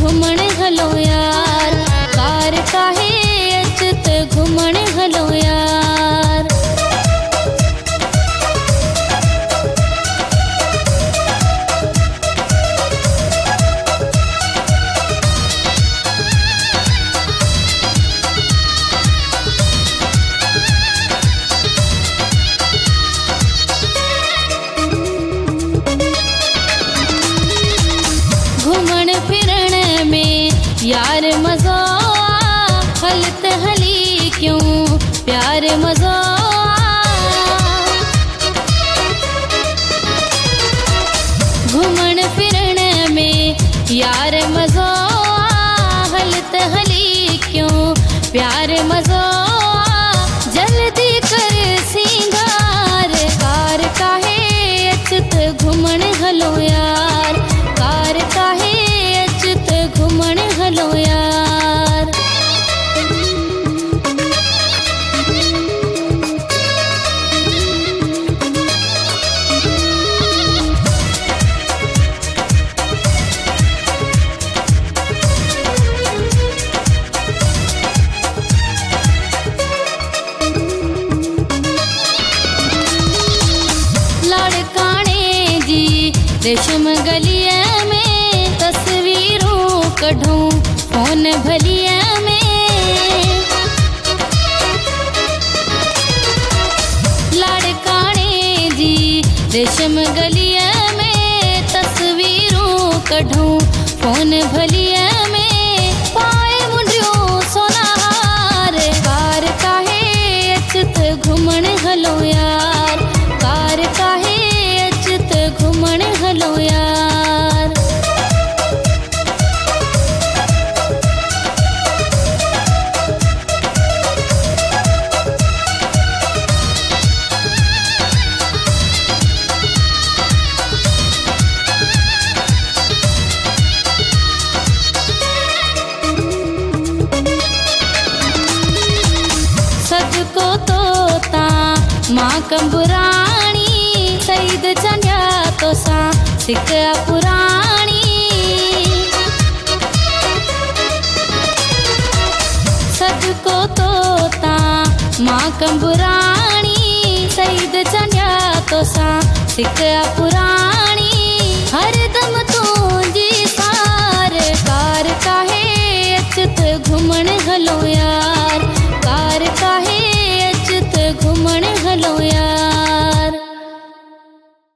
घुमण हलो यार, कार काहे अचत घुमण हलो यार। घुमण फिरण में यार मज़ो हलत हली क्यों प्यार मज़ो। घुमण फिरण में यार मज़ो हलत हली क्यों प्यार मज़ो। जल्दी कर सिंगार, कार काहे अचत घुमण हलो यार, कार काहे अचत घुमण हलो यार। लाड़काने जी रेशम गलिया में तस्वीरों कढूं फोन भलिया में। लाड़काने जी रेशम गलिया में तस्वीरों कढूं फोन भलिया में। पाए मुंडियो सोनार, कार काहे अचत घुमण हलो यार, कार काहे अचत घुमण हलो यार। सजको तोता माँ कंबुराणी, सईद चंडिया तोसा सिका पुराणी। सजको तोता माँ कंबुराणी, सईद चंडिया तोसा सिका पुराणी। हरदम तुझी सार, कार काहे अचत घुमण हलो